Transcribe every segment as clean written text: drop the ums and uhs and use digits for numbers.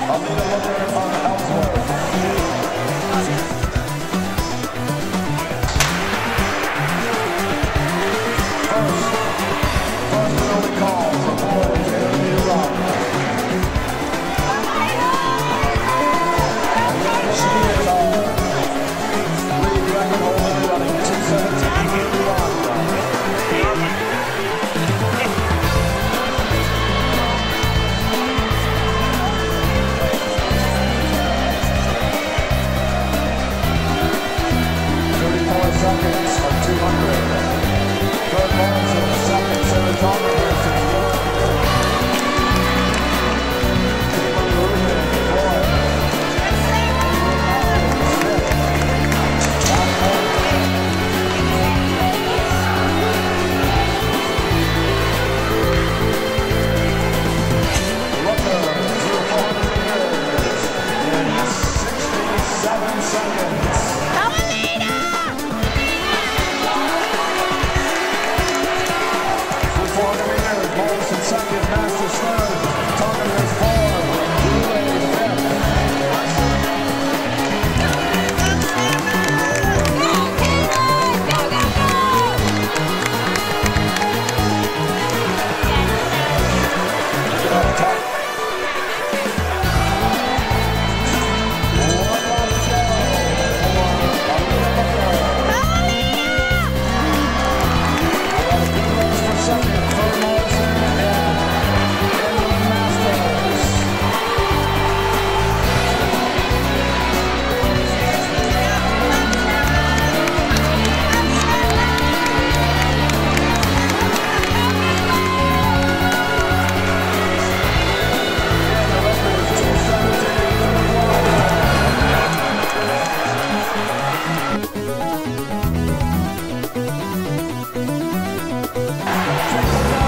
I'll need a looker on Ellsworth. First and only call for boys, Orono Rock. She is our league record holder running 2:17.81. Seconds of 200. Third Morrison, second, Saratoga versus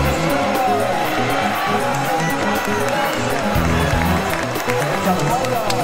Orono.